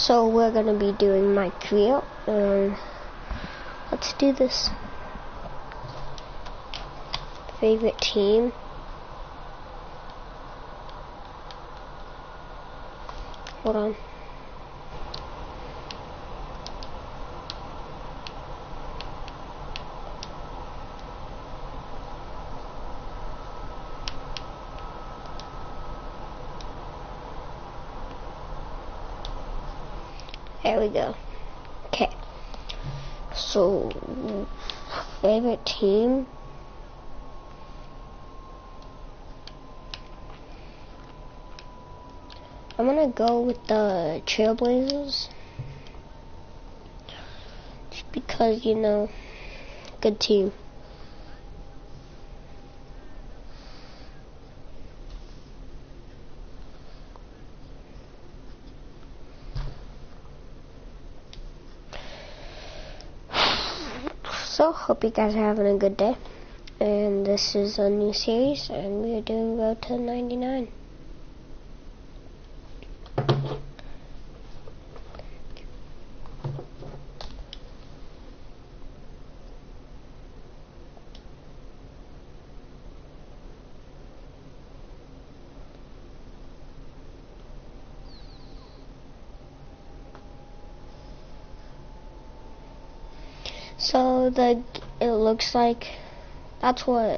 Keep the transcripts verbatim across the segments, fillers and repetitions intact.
So we're gonna be doing my career. Um, let's do this. Favorite team. Hold on. There we go. Okay. So, favorite team. I'm gonna go with the Trailblazers. Just because, you know, good team. So, hope you guys are having a good day. And this is a new series, and we are doing Road to ninety-nine. So the it looks like that's what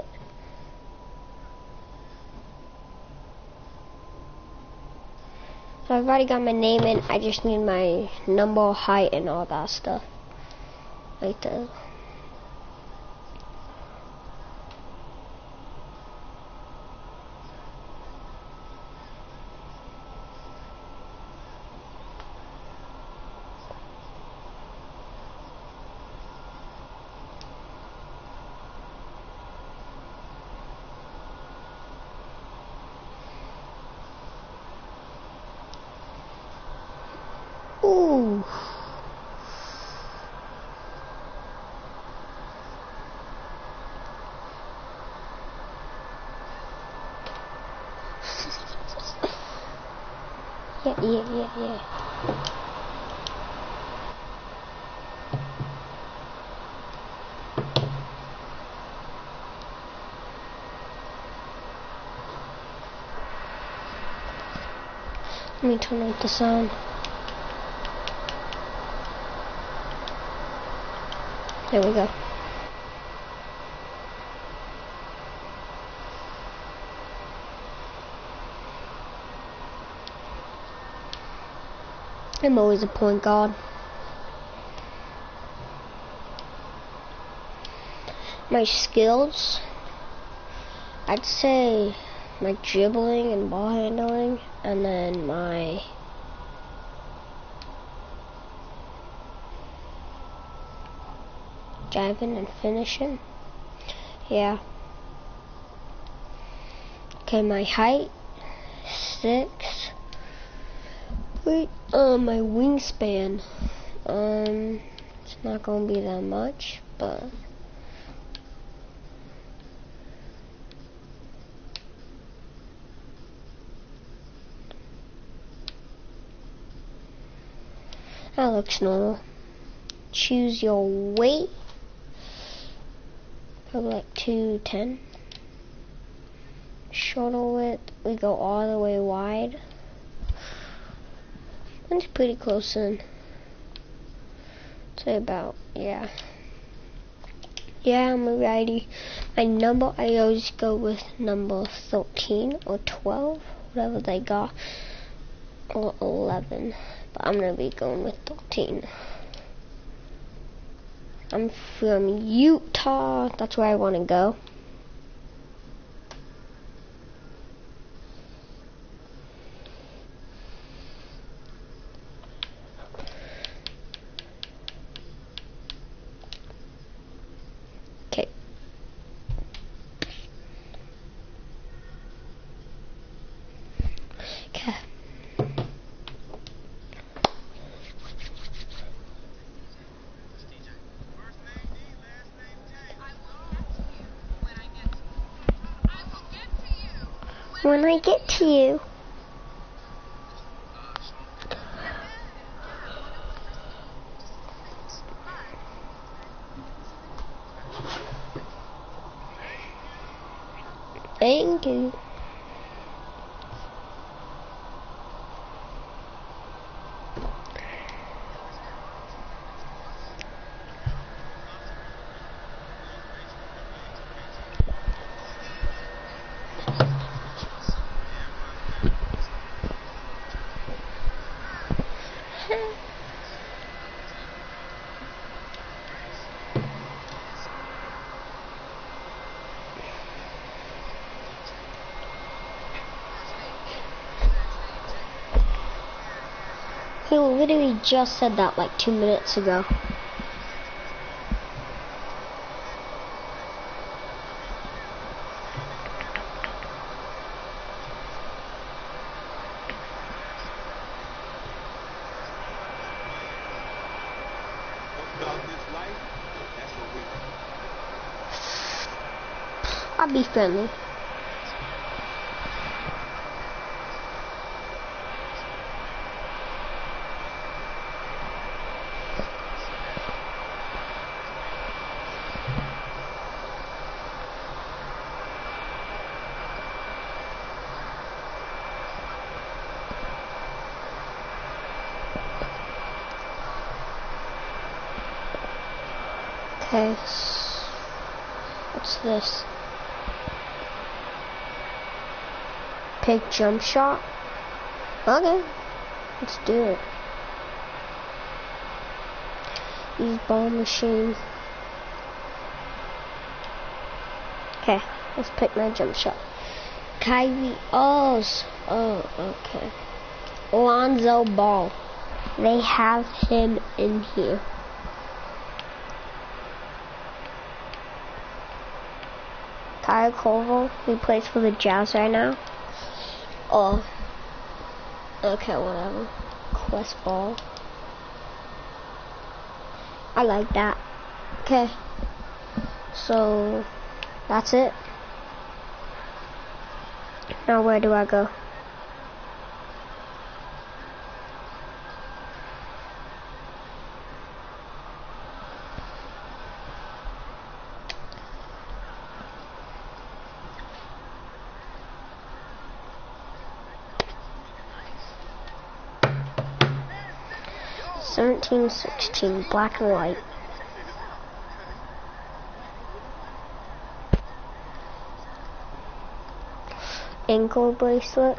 so I've already got my name in. I just need my number, height, and all that stuff. Like the Ooh. yeah, yeah, yeah, yeah. Let me turn up the sound. There we go. I'm always a point guard. My skills, I'd say my dribbling and ball handling, and then my driving and finishing. Yeah. Okay, my height, six. Wait, uh, my wingspan, um, it's not gonna be that much, but that looks normal. Choose your weight. Probably like two ten. Shoulder width, we go all the way wide. That's pretty close in. Say about, yeah. Yeah, I'm a righty. My number, I always go with number thirteen or twelve, whatever they got, or eleven. But I'm gonna be going with thirteen. I'm from Utah. That's where I want to go. Okay. Okay. When I get to you. Thank you. He literally just said that like two minutes ago. I'll be friendly. Okay, what's this? Pick jump shot? Okay, let's do it. Use ball machine. Okay, let's pick my jump shot. Kyrie, oh, oh, okay. Lonzo Ball. They have him in here. Kyle Koval, he plays for the Jazz right now. Oh, okay, whatever. Quest ball. I like that. Okay, so that's it. Now where do I go? seventeen sixteen, black and white. Ankle bracelet.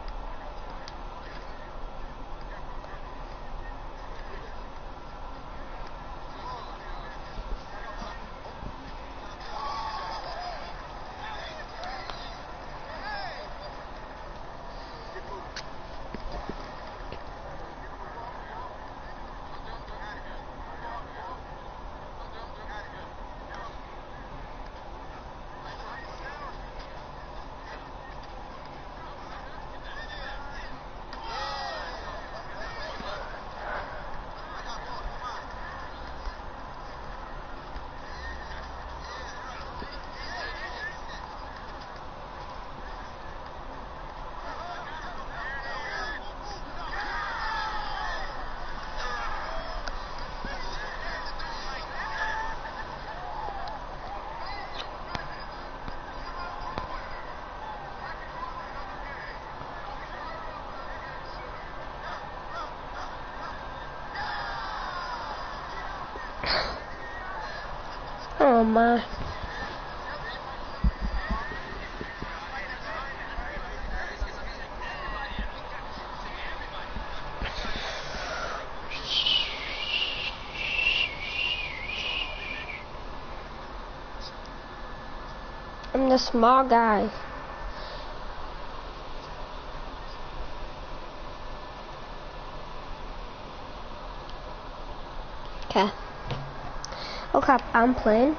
Oh my. I'm the small guy. Okay. Oh crap, I'm playing.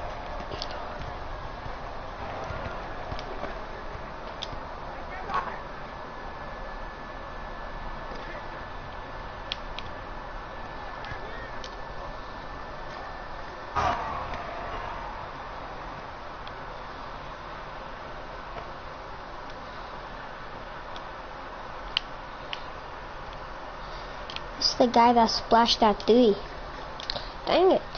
It's the guy that splashed that three. Dang it.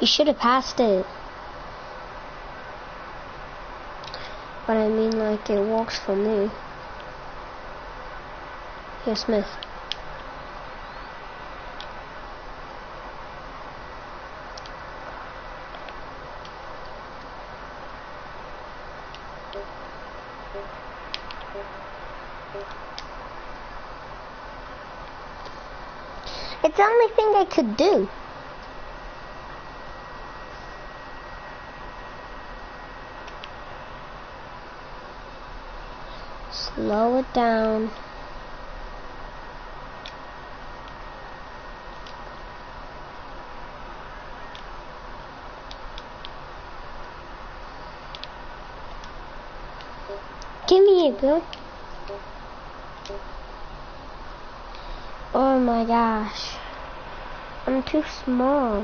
You should have passed it. But I mean, like, it works for me. Here, Smith. It's the only thing I could do. Slow it down. Give me it, Bill. Oh my gosh. I'm too small.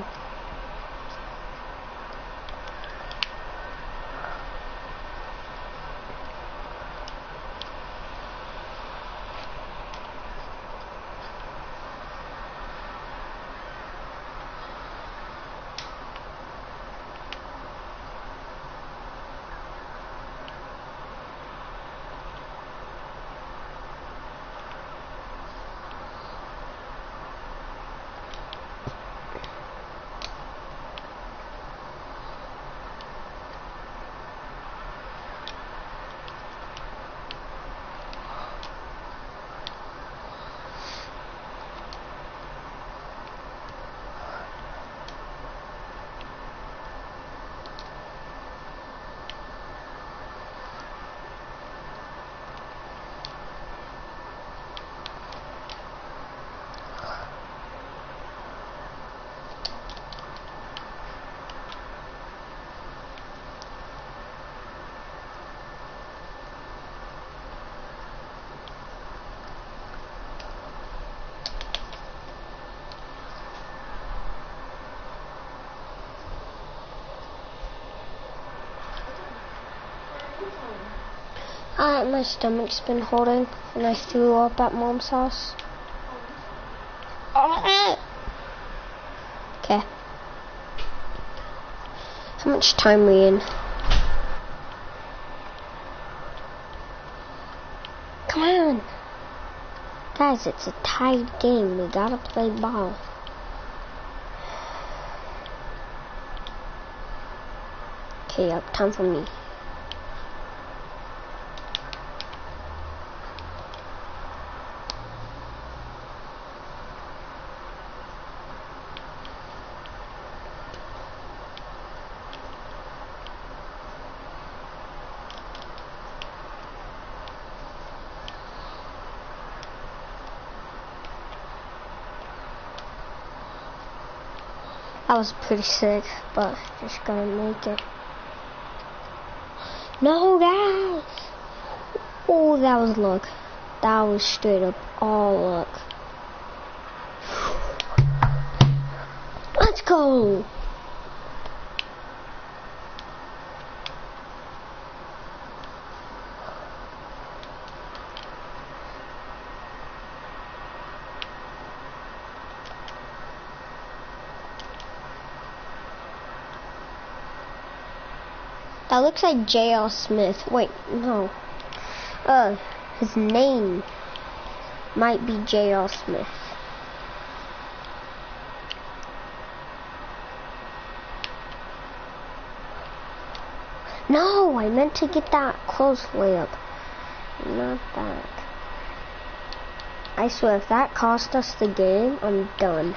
Uh, my stomach's been hurting, and I threw up at Mom's house. Okay. How much time are we in? Come on! Guys, it's a tied game. We gotta play ball. Okay, up, time for me. I was pretty sick, but just gonna make it. No, guys! Oh, that was luck. That was straight up all luck. Let's go! That looks like J L Smith. Wait, no. Uh, his name might be J L Smith. No, I meant to get that close layup. Not that. I swear, if that cost us the game, I'm done.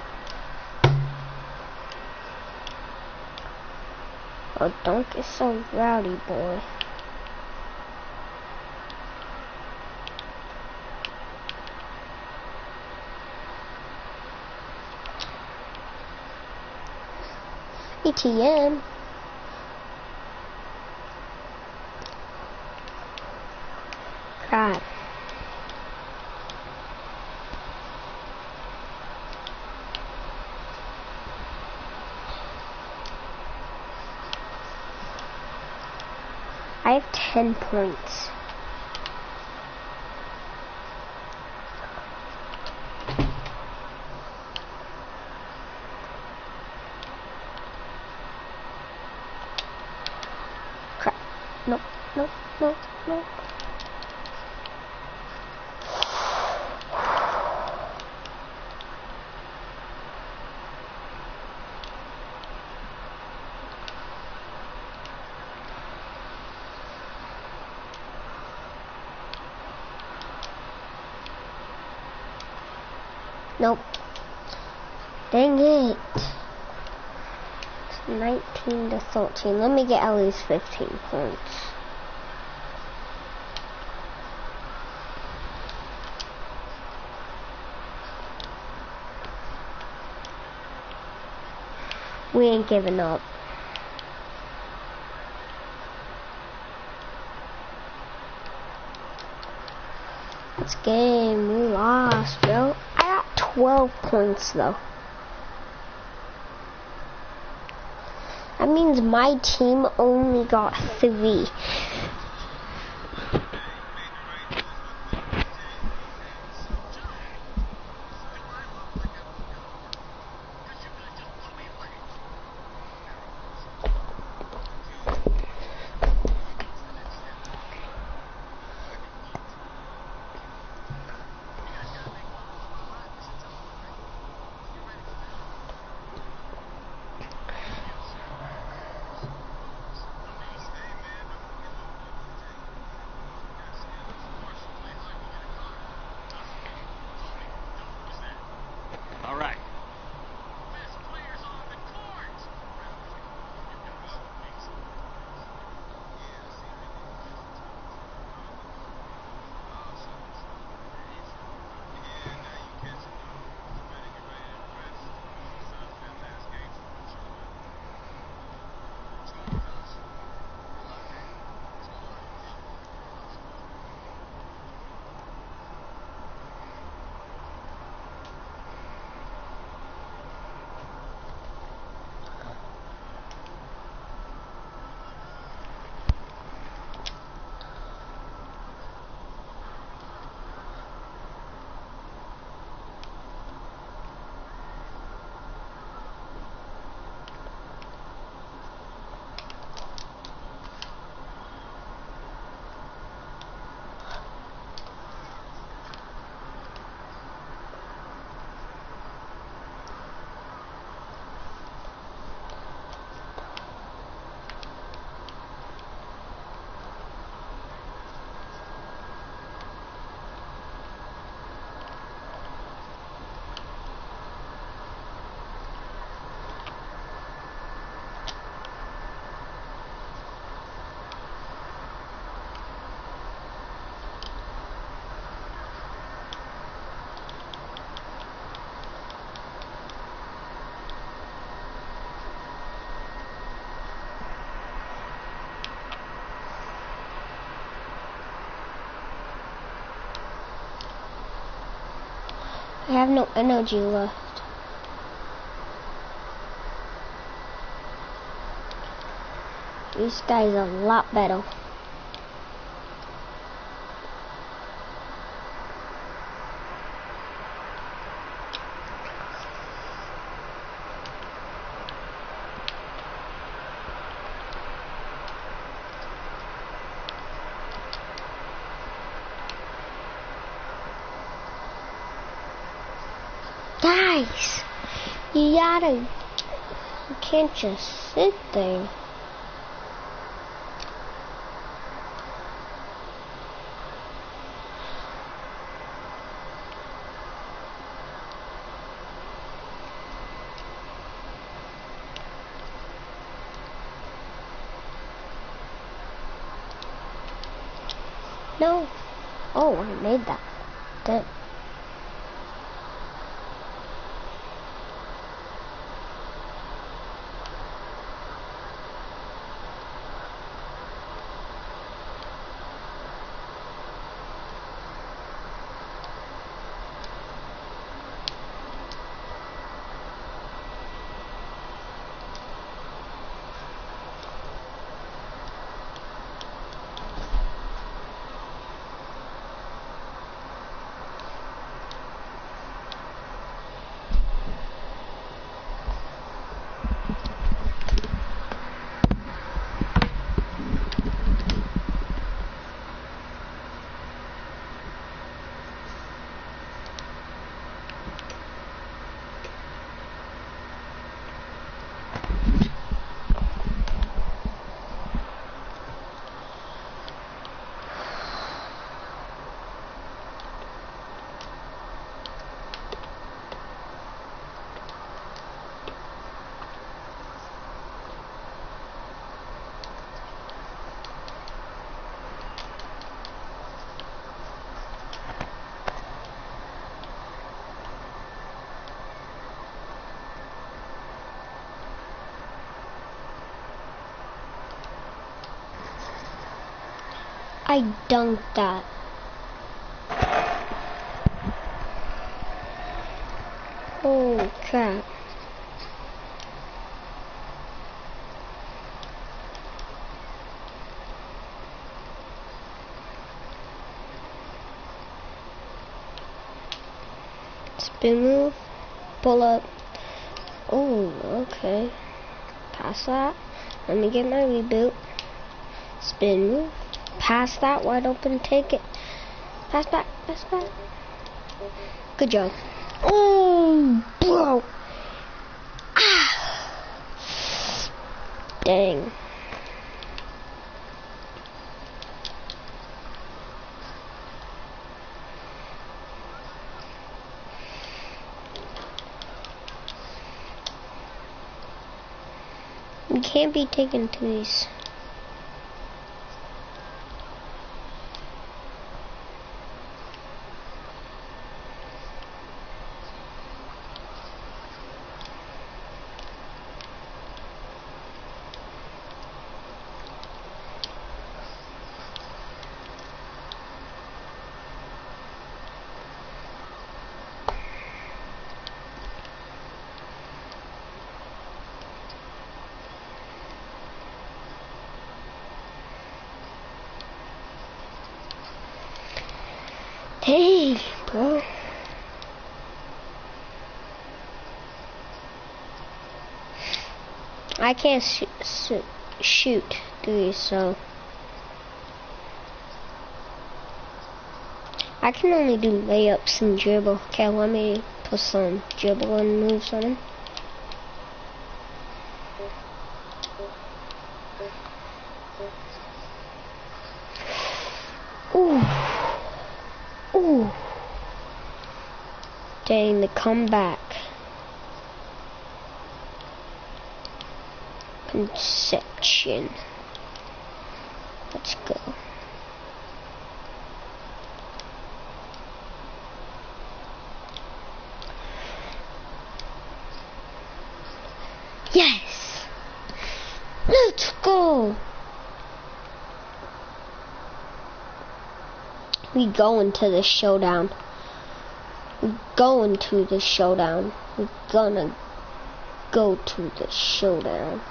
Oh, don't get so rowdy, boy. E T N. God. I have ten points. no, no, no. Nope. Dang it. It's nineteen to thirteen. Let me get at least fifteen points. We ain't giving up. This game, we lost, bro. I got twelve points, though. That means my team only got three. I have no energy left. This guy's a lot better. Guys, you gotta, you can't just sit there. No. Oh, I made that. Damn. I dunked that. Oh crap. Spin move, pull up. Oh, okay. Pass that. Let me get my reboot. Spin move. Pass that wide open, take it. Pass back, pass back. Good job. Oh, bro. Ah. Dang. You can't be taking threes. Hey, bro. I can't sh sh shoot threes, so I can only do layups and dribble. Okay, let me put some dribbling moves on him. Ooh. Ooh. Dang, the comeback. Conception. Let's go. Yes! Let's go! We going to the showdown. We going to the showdown. We gonna go to the showdown.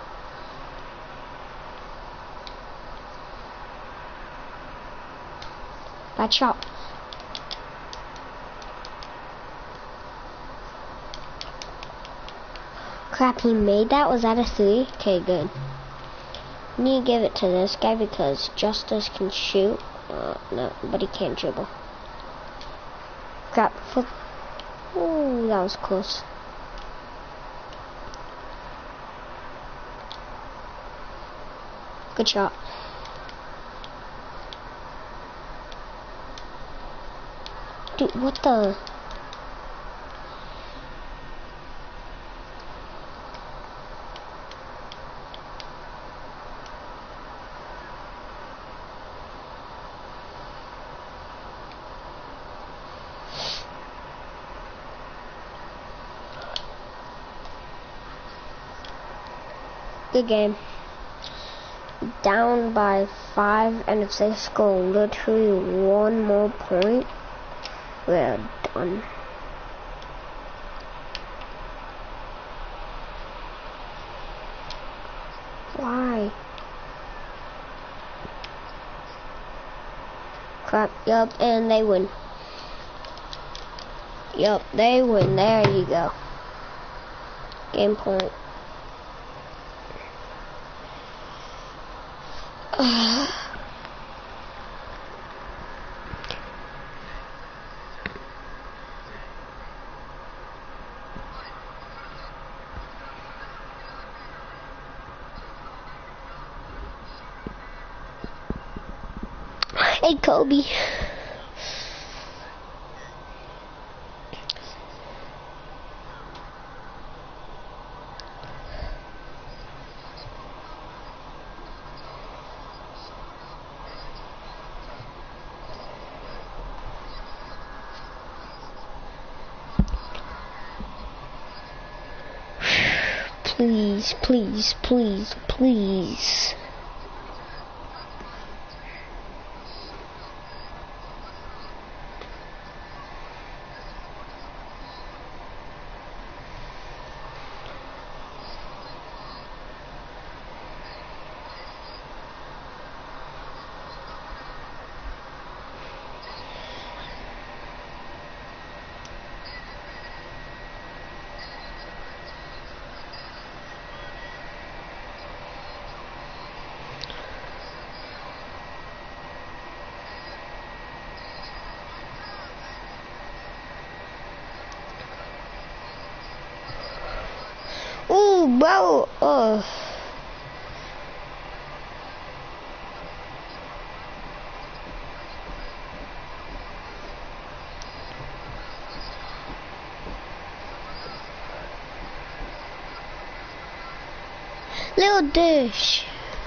Bad shot. Crap, he made that? Was that a three? Okay, good. I need to give it to this guy because Justice can shoot. Uh, no, but he can't dribble. Crap. Ooh, that was close. Good shot. Dude, what the? Good game. Down by five, and if they score literally one more point, we're done. Why? Crap, yup, and they win. Yup, they win. There you go. Game point. Hey, Kobe. Please, please, please, please. bro. Oh. Little dish.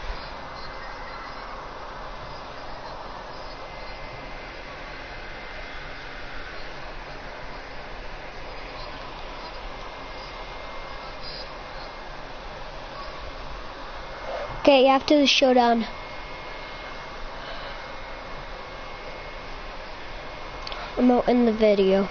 Okay, after the showdown. I'm out in the video.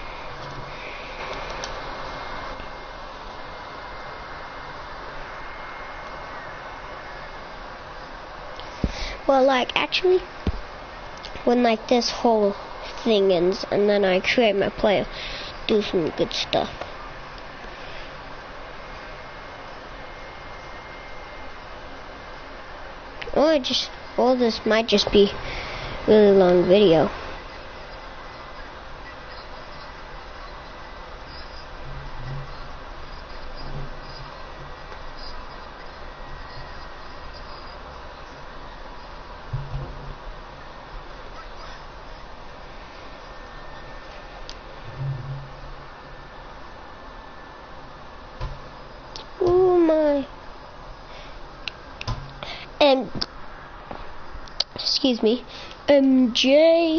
Well, like, actually, when, like, this whole thing ends, and then I create my player, do some good stuff. Or I just, all this might just be a really long video. Oh my. And, excuse me, M J.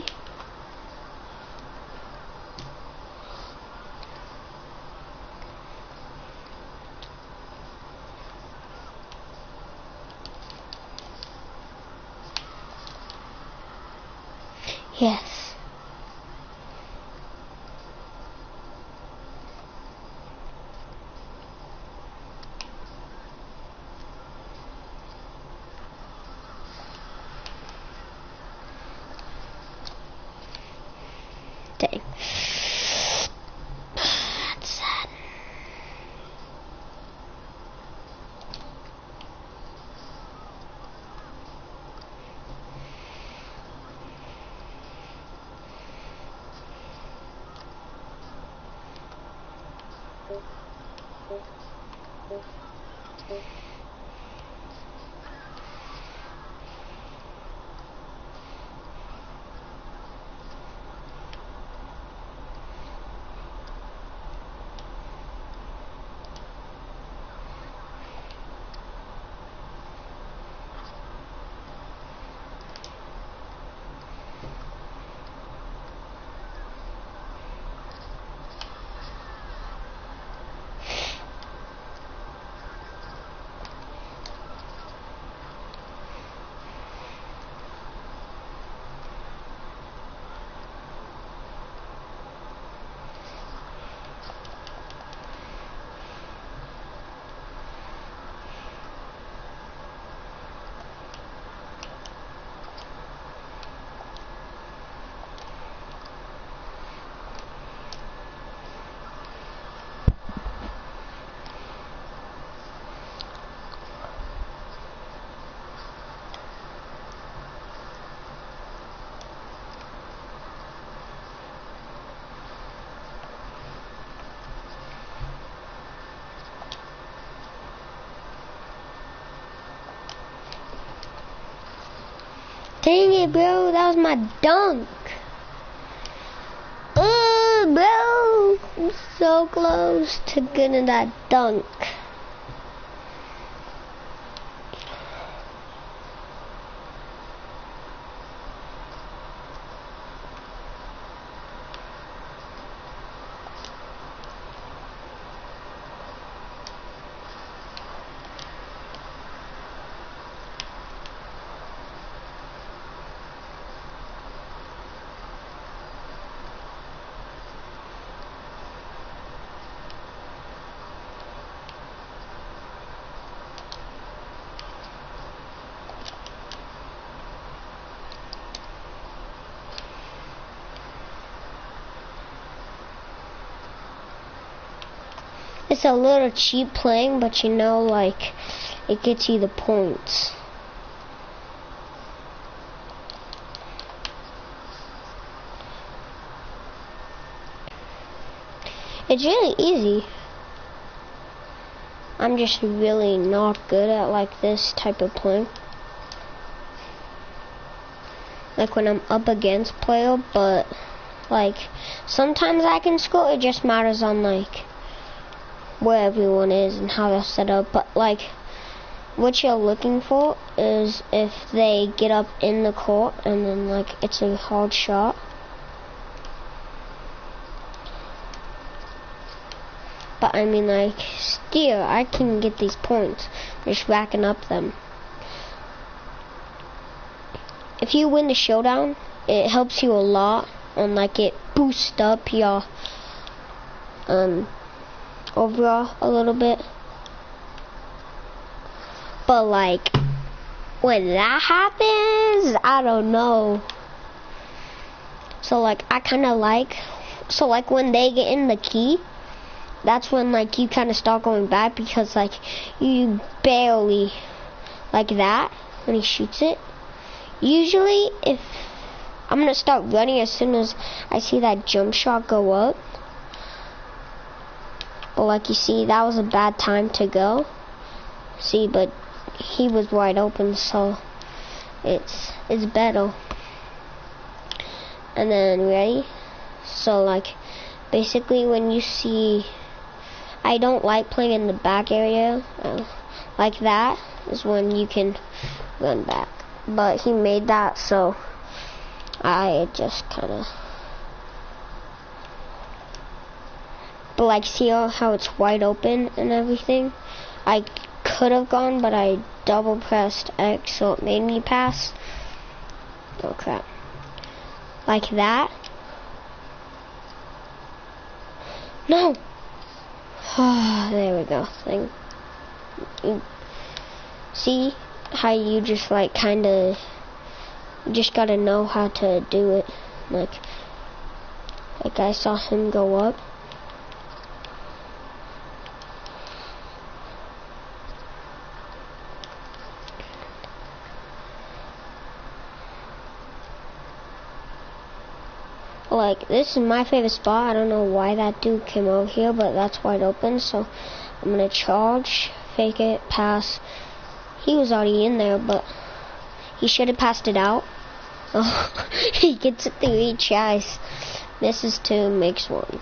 Yes. Dang. That's sad. Dang it, bro. That was my dunk. Oh, bro. I'm so close to getting that dunk. It's a little cheap playing, but you know, like, it gets you the points. It's really easy. I'm just really not good at like this type of playing. Like when I'm up against player, but like sometimes I can score. It just matters on like where everyone is and how they're set up. But like what you're looking for is if they get up in the court and then like it's a hard shot. But I mean like still I can get these points just racking up them. If you win the showdown, it helps you a lot and like it boosts up your um overall a little bit. But like when that happens, I don't know. So like I kinda like so like when they get in the key, that's when like you kinda start going back because like you barely like that when he shoots it. Usually if I'm gonna start running as soon as I see that jump shot go up. But like you see, that was a bad time to go. See, but he was wide open, so it's it's better. And then ready? So like basically when you see, I don't like playing in the back area. Uh, like that is when you can run back. But he made that, so I just kind of. But like, see how it's wide open and everything? I could have gone, but I double pressed X, so it made me pass. Oh crap. Like that. No! There we go. Thing. You see how you just like kind of, you just gotta know how to do it. Like, like I saw him go up. Like, this is my favorite spot. I don't know why that dude came over here, but that's wide open. So I'm gonna charge, fake it, pass. He was already in there, but he should have passed it out. Oh, he gets it three tries. Misses two, makes one.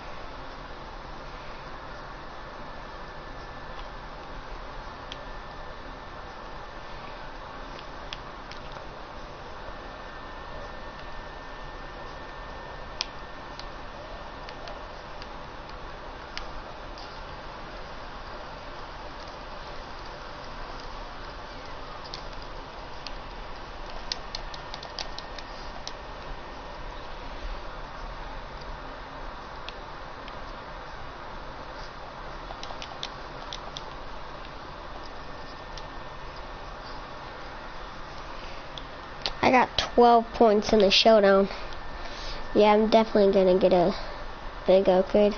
I got twelve points in the showdown. Yeah, I'm definitely gonna get a big upgrade.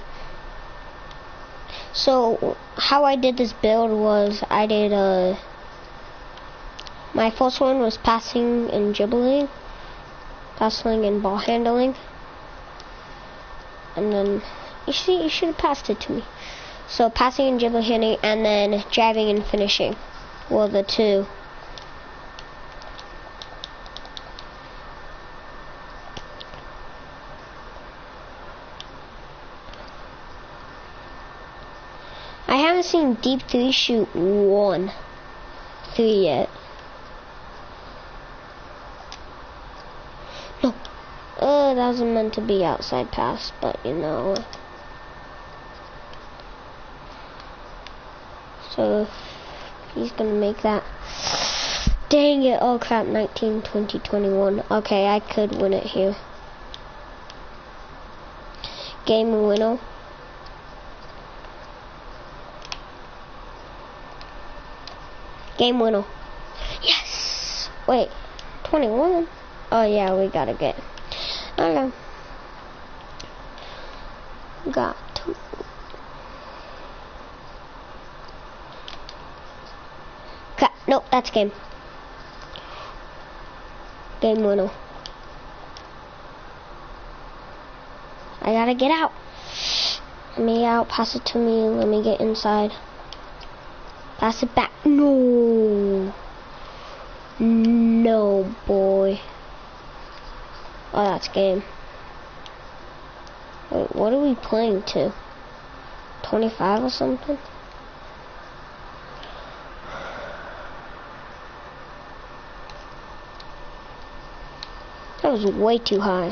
So how I did this build was I did a. My first one was passing and dribbling, passing and ball handling, and then you see you should have passed it to me. So passing and dribbling, handling, and then driving and finishing were the two. I haven't seen Deep three shoot one three yet. No. Uh, that wasn't meant to be outside pass, but you know. So, he's gonna make that. Dang it. Oh crap, nineteen, twenty, twenty-one. Okay, I could win it here. Game winner. Game winner. Yes! Wait, twenty-one? Oh yeah, we gotta get. Okay. Got two. Crap, nope, that's game. Game winner. I gotta get out. Let me out, pass it to me, let me get inside. Pass it back. No. No, boy. Oh, that's game. Wait, what are we playing to? twenty-five or something? That was way too high.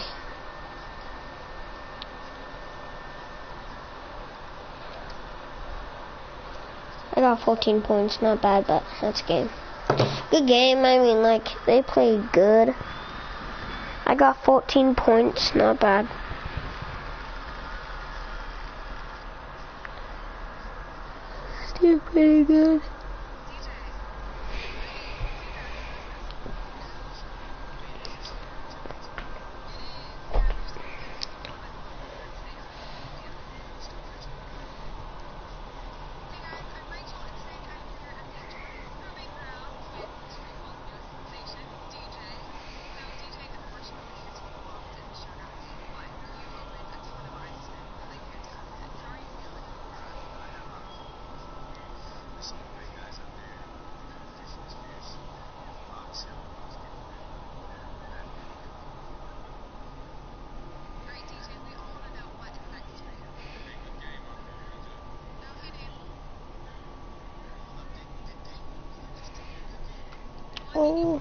I got fourteen points, not bad, but that's a game. Good game, I mean, like, they played good. I got fourteen points, not bad. Still pretty good. Oh.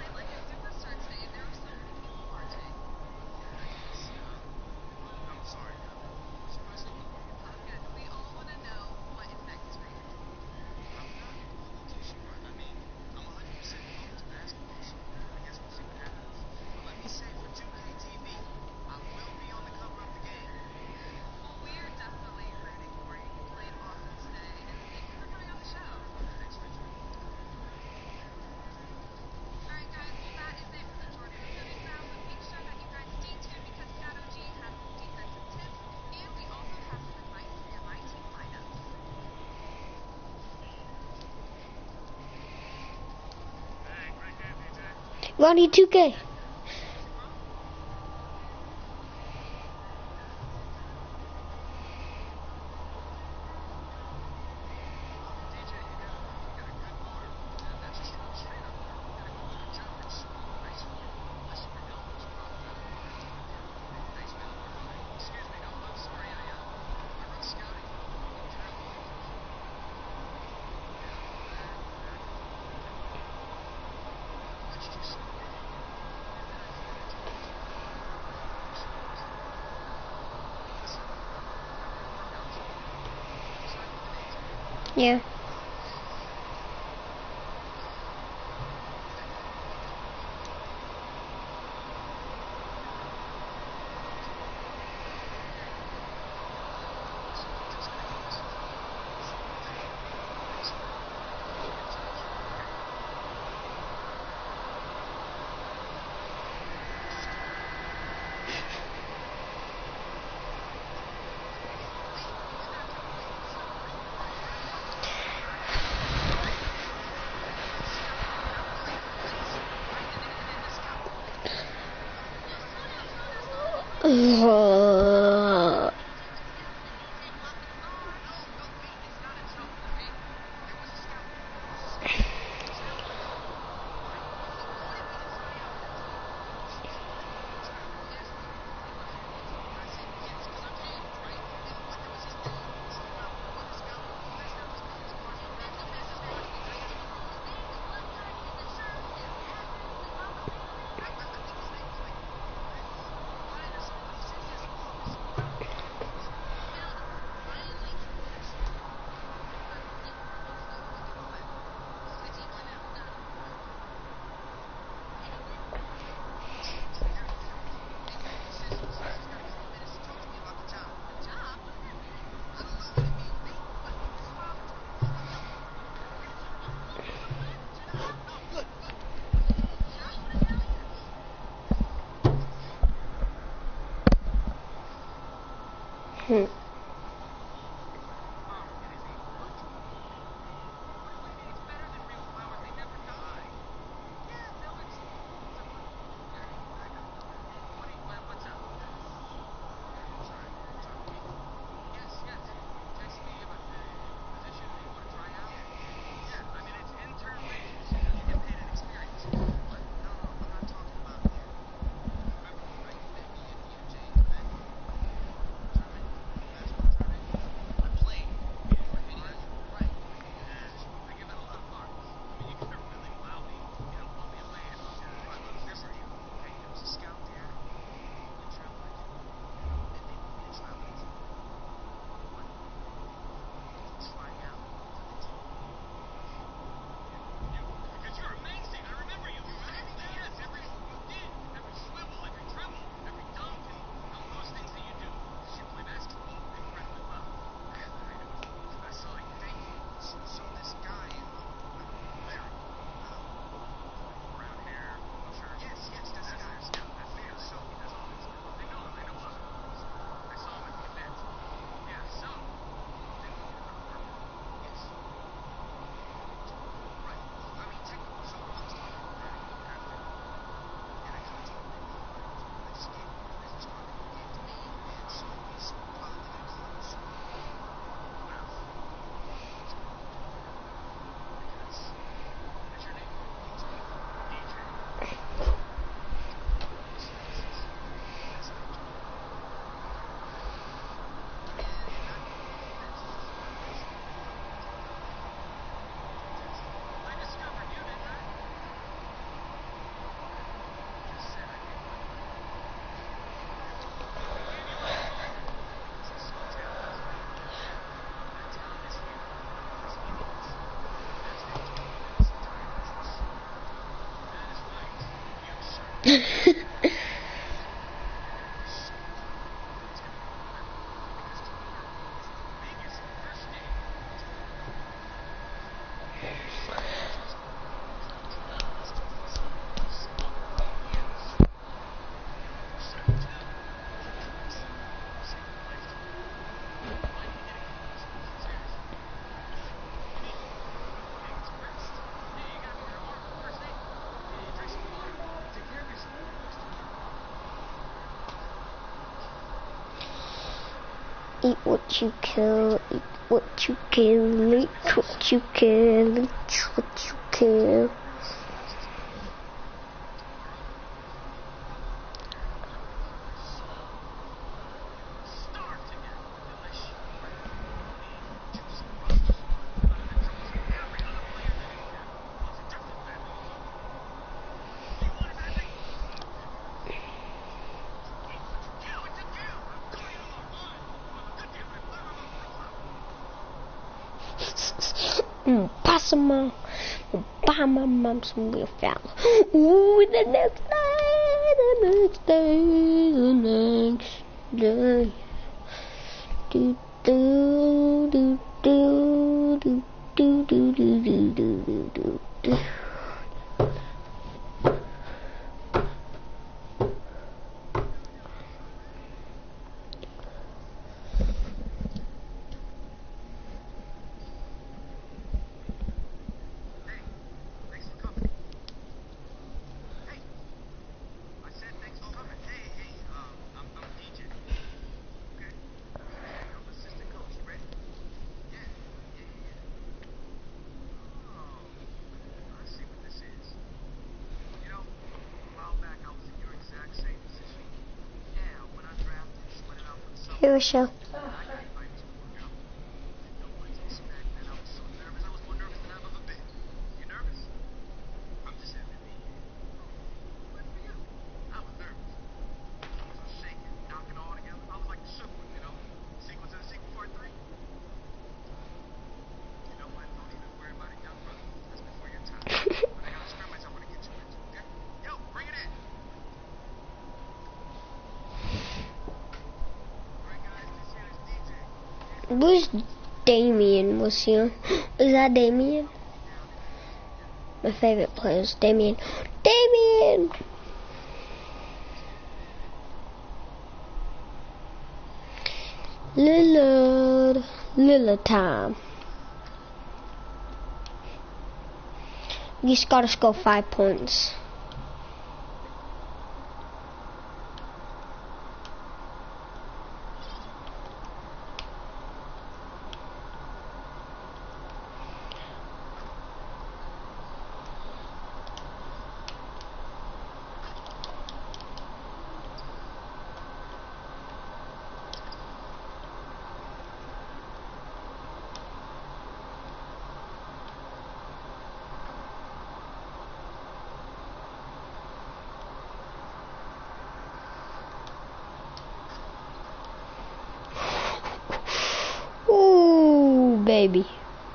Ronnie two K. Yeah. Uh, hmm. Eat what you kill, eat what you kill, eat what you kill, eat what you kill. Mm, pass him on. Buy my mom some real foul. Ooh, the next day, the next day, the next day. Do do do do do do do do do do do do. Here we show. Where's Damien was here? Is that Damien? My favorite player is Damien. Damien! Lillard. Lillard time. He's gotta score five points. Ooh, baby.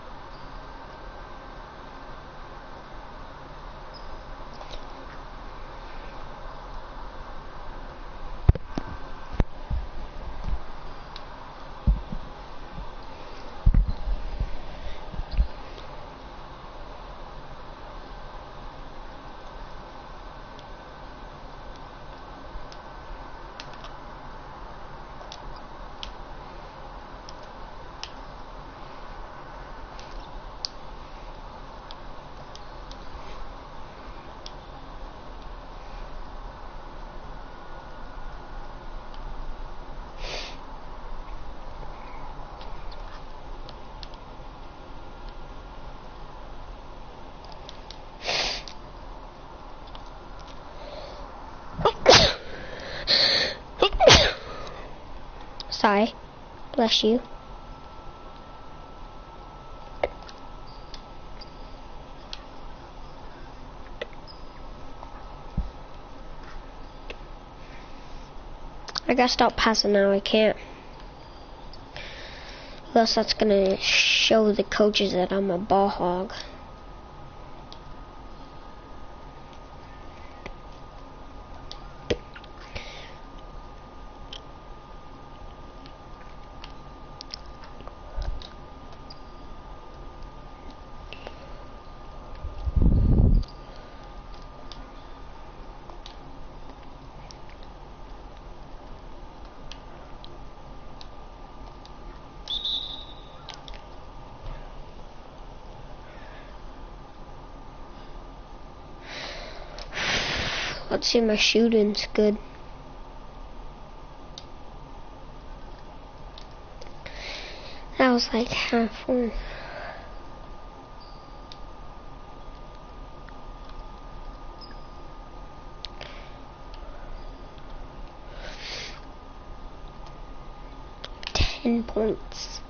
Sorry. Bless you. I gotta stop passing now, I can't. Or else that's gonna show the coaches that I'm a ball hog. Let's see, my shooting's good. That was like halfway. Ten points.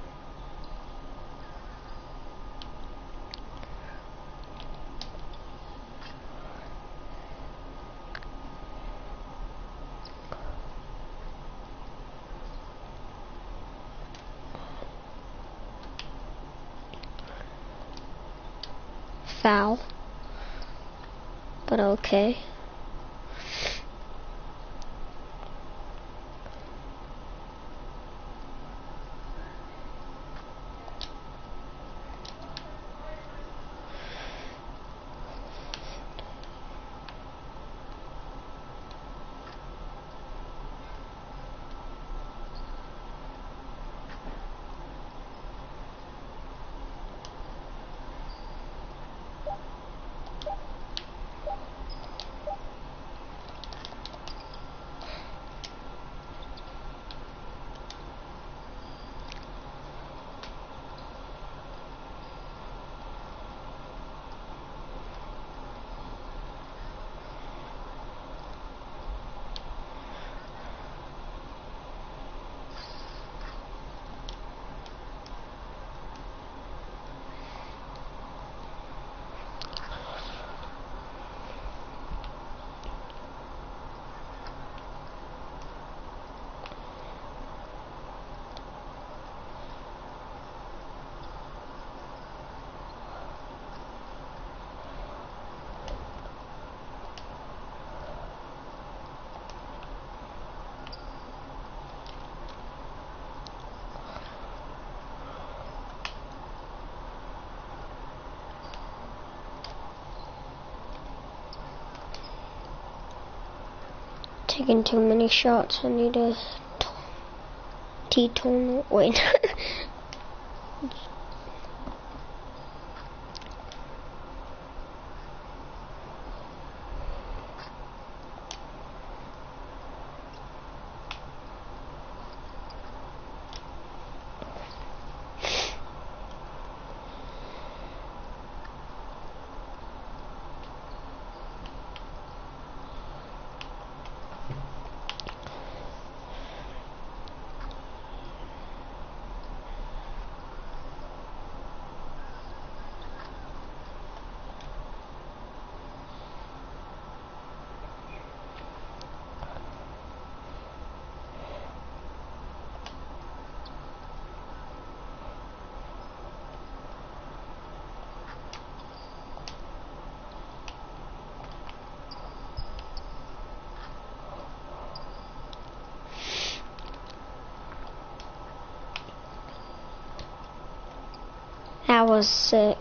Foul, but okay. Taking too many shots. I need a T-tone. Wait. That was sick.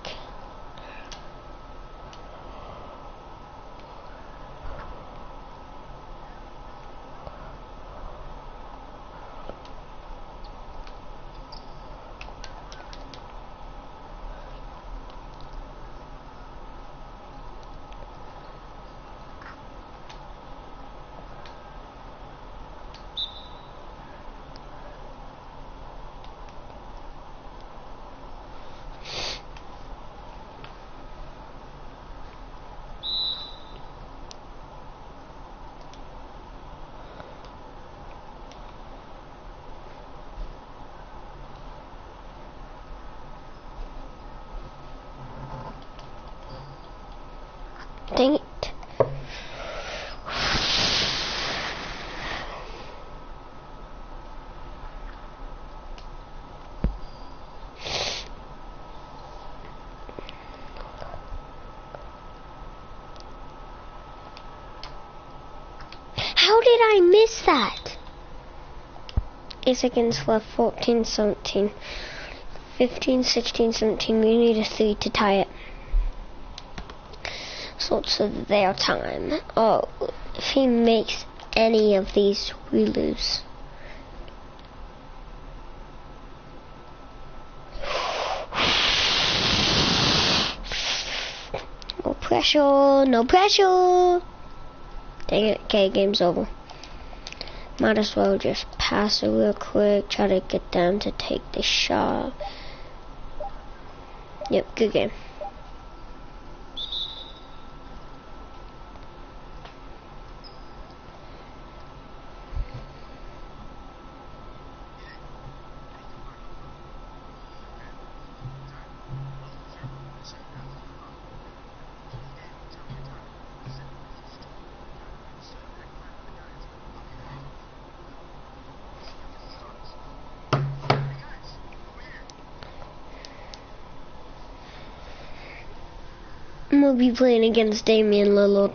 Dang it. How did I miss that? Eight seconds left. Fourteen, seventeen, fifteen, sixteen, seventeen. We need a three to tie it. So it's their time. Oh, if he makes any of these, we lose. No pressure, no pressure. Dang it, okay, game's over. Might as well just pass it real quick, try to get them to take the shot. Yep, good game. I'm gonna be playing against Damian Lillard.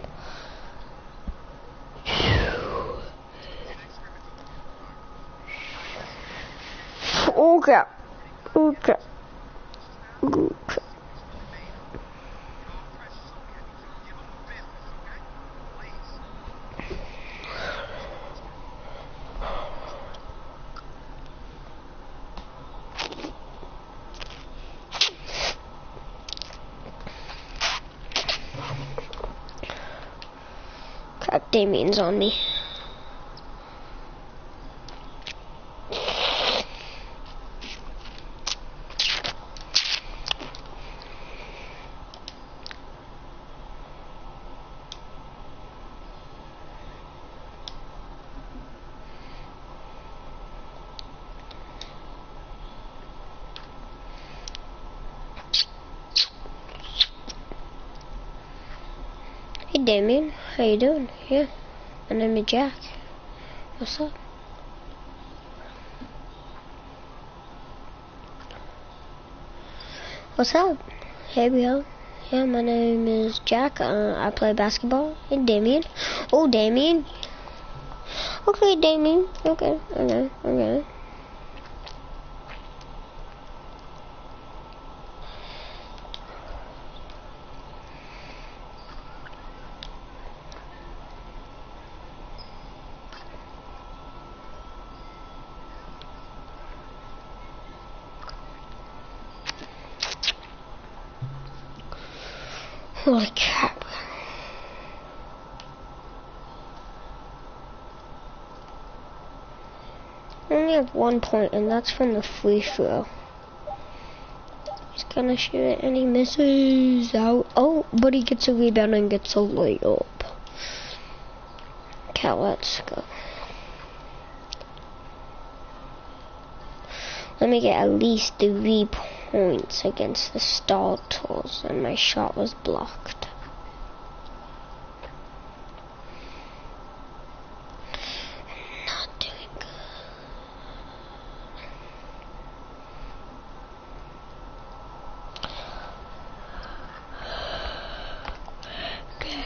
Oh crap. Oh crap. Oh crap. Crap, Damian's on me. Hey Damien, how you doing? Yeah, my name is Jack. What's up? What's up? Hey bro. Yeah, my name is Jack. Uh, I play basketball. Hey Damien. Oh Damien. Okay Damien. Okay. Okay. Okay. Holy crap. I only have one point, and that's from the free throw. He's gonna shoot it, and he misses out. Oh, but he gets a rebound and gets a layup. Okay, let's go. Let me get at least three points against the Star Tours, and my shot was blocked. I'm not doing good. Okay.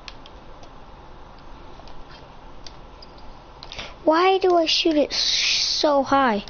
Why do I shoot it so high.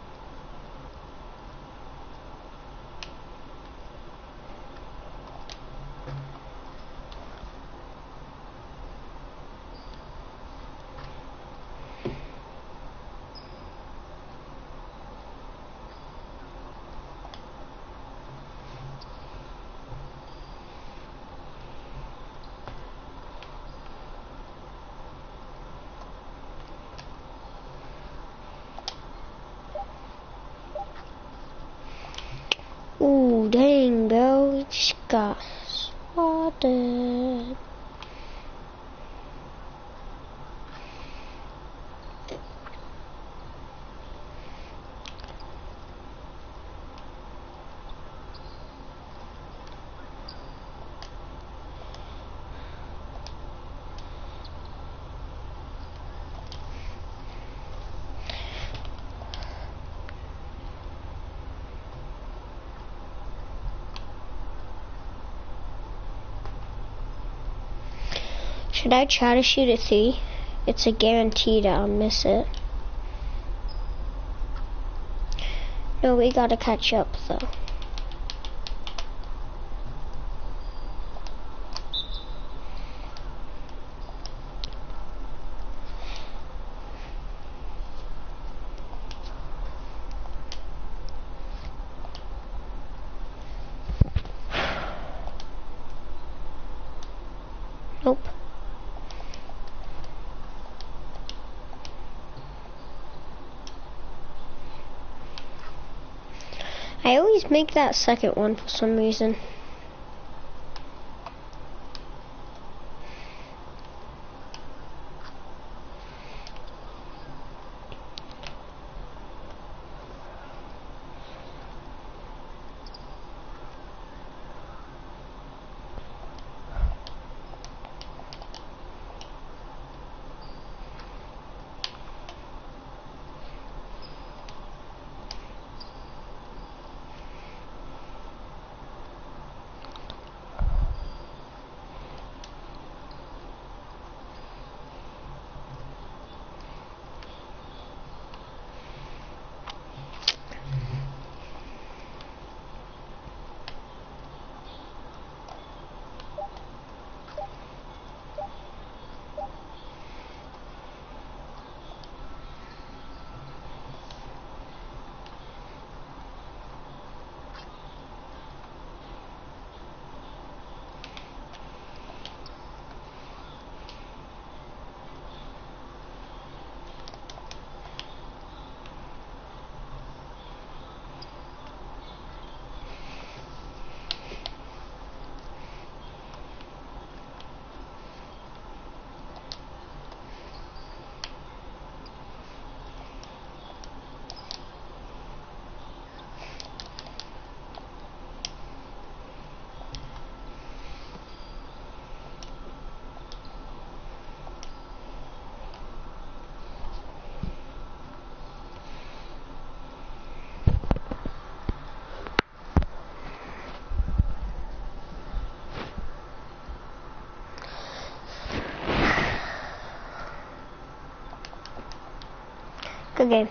Ooh, dang, bro, we just got swatted. Should I try to shoot a three? It's a guarantee that I'll miss it. No, we gotta catch up though. Nope. I always make that second one for some reason. Good game.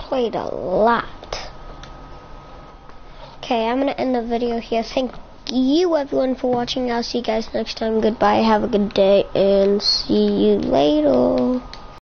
played a lot. Okay, I'm gonna end the video here. Thank you everyone for watching. I'll see you guys next time. Goodbye, have a good day, and see you later.